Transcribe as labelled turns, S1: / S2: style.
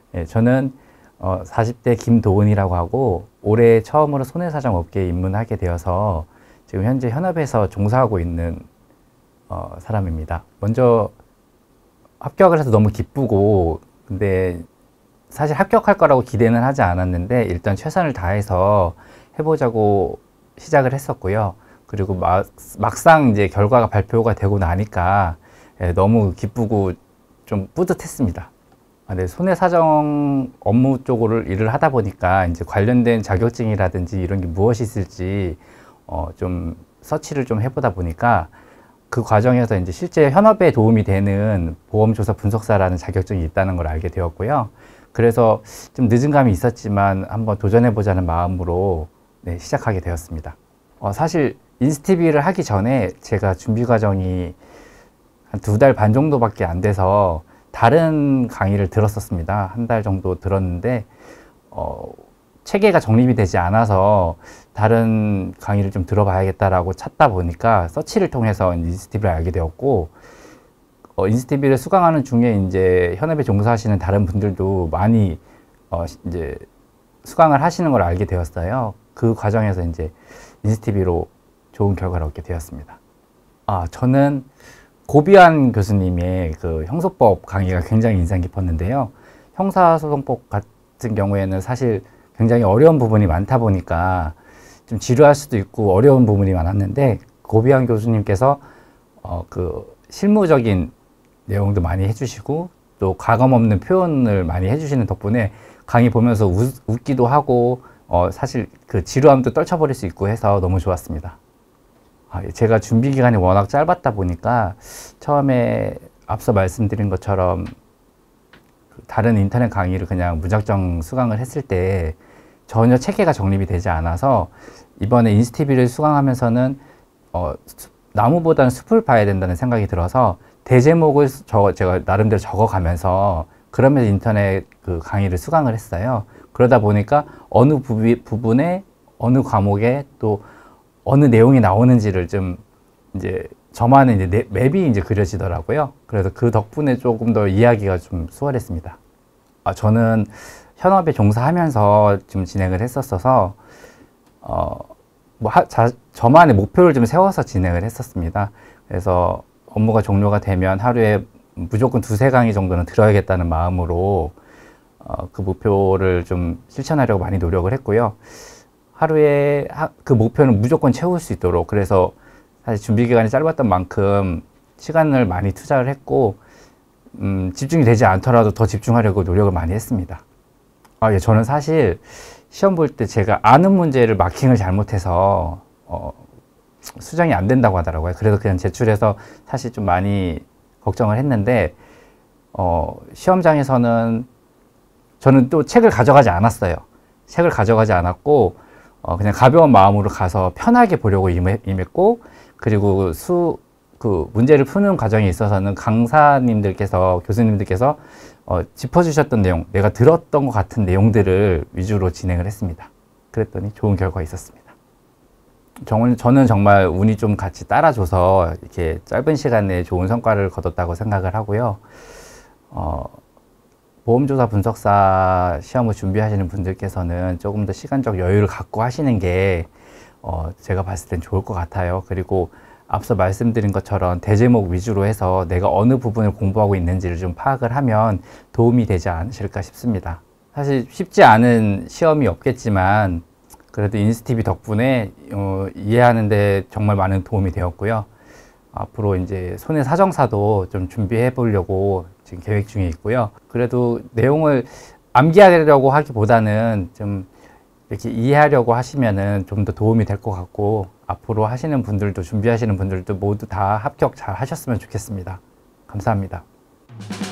S1: 예, 저는 40대 김도은이라고 하고 올해 처음으로 손해사정 업계에 입문하게 되어서 지금 현재 현업에서 종사하고 있는 사람입니다. 먼저 합격을 해서 너무 기쁘고, 근데 사실 합격할 거라고 기대는 하지 않았는데 일단 최선을 다해서 해보자고 시작을 했었고요. 그리고 막상 이제 결과가 발표가 되고 나니까 너무 기쁘고 좀 뿌듯했습니다. 네, 손해사정 업무 쪽으로 일을 하다 보니까 이제 관련된 자격증이라든지 이런 게 무엇이 있을지 좀 서치를 좀 해보다 보니까 그 과정에서 이제 실제 현업에 도움이 되는 보험조사 분석사라는 자격증이 있다는 걸 알게 되었고요. 그래서 좀 늦은 감이 있었지만 한번 도전해보자는 마음으로 네, 시작하게 되었습니다. 사실 인스티비를 하기 전에 제가 준비 과정이 한 2달 반 정도밖에 안 돼서 다른 강의를 들었었습니다. 1달 정도 들었는데 체계가 정립이 되지 않아서 다른 강의를 좀 들어봐야겠다라고 찾다 보니까 서치를 통해서 인스티비를 알게 되었고, 인스티비를 수강하는 중에 이제 현업에 종사하시는 다른 분들도 많이 이제 수강을 하시는 걸 알게 되었어요. 그 과정에서 이제 인스티비로 좋은 결과를 얻게 되었습니다. 저는 고비안 교수님의 그 형소법 강의가 굉장히 인상 깊었는데요. 형사소송법 같은 경우에는 사실 굉장히 어려운 부분이 많다 보니까 좀 지루할 수도 있고 어려운 부분이 많았는데, 고비안 교수님께서 그 실무적인 내용도 많이 해주시고 또 가감 없는 표현을 많이 해주시는 덕분에 강의 보면서 웃기도 하고 사실 그 지루함도 떨쳐버릴 수 있고 해서 너무 좋았습니다. 제가 준비 기간이 워낙 짧았다 보니까 처음에 앞서 말씀드린 것처럼 다른 인터넷 강의를 그냥 무작정 수강을 했을 때 전혀 체계가 정립이 되지 않아서 이번에 인스티비를 수강하면서는 나무보다는 숲을 봐야 된다는 생각이 들어서 대제목을 제가 나름대로 적어가면서 그러면서 인터넷 그 강의를 수강을 했어요. 그러다 보니까 어느 부분에 어느 과목에 또 어느 내용이 나오는지를 좀 이제 저만의 이제 맵이 이제 그려지더라고요. 그래서 그 덕분에 조금 더 이해하기가 좀 수월했습니다. 저는 현업에 종사하면서 좀 진행을 했었어서 저만의 목표를 좀 세워서 진행을 했었습니다. 그래서 업무가 종료가 되면 하루에 무조건 2-3강의 정도는 들어야겠다는 마음으로 그 목표를 좀 실천하려고 많이 노력을 했고요. 하루에 그 목표는 무조건 채울 수 있도록, 그래서 사실 준비 기간이 짧았던 만큼 시간을 많이 투자를 했고 집중이 되지 않더라도 더 집중하려고 노력을 많이 했습니다. 예, 저는 사실 시험 볼 때 제가 아는 문제를 마킹을 잘못해서 수정이 안 된다고 하더라고요. 그래서 그냥 제출해서 사실 좀 많이 걱정을 했는데 시험장에서는 저는 또 책을 가져가지 않았어요. 책을 가져가지 않았고 그냥 가벼운 마음으로 가서 편하게 보려고 임했고, 그리고 그 문제를 푸는 과정에 있어서는 강사님들께서, 교수님들께서 짚어주셨던 내용, 내가 들었던 것 같은 내용들을 위주로 진행을 했습니다. 그랬더니 좋은 결과가 있었습니다. 저는 정말 운이 좀 같이 따라줘서 이렇게 짧은 시간에 좋은 성과를 거뒀다고 생각을 하고요. 보험조사 분석사 시험을 준비하시는 분들께서는 조금 더 시간적 여유를 갖고 하시는 게 제가 봤을 땐 좋을 것 같아요. 그리고 앞서 말씀드린 것처럼 대제목 위주로 해서 내가 어느 부분을 공부하고 있는지를 좀 파악을 하면 도움이 되지 않으실까 싶습니다. 사실 쉽지 않은 시험이 없겠지만 그래도 인스티비 덕분에 이해하는 데 정말 많은 도움이 되었고요. 앞으로 이제 손해사정사도 좀 준비해 보려고 지금 계획 중에 있고요. 그래도 내용을 암기하려고 하기보다는 좀 이렇게 이해하려고 하시면은 좀 더 도움이 될 것 같고, 앞으로 하시는 분들도, 준비하시는 분들도 모두 다 합격 잘 하셨으면 좋겠습니다. 감사합니다.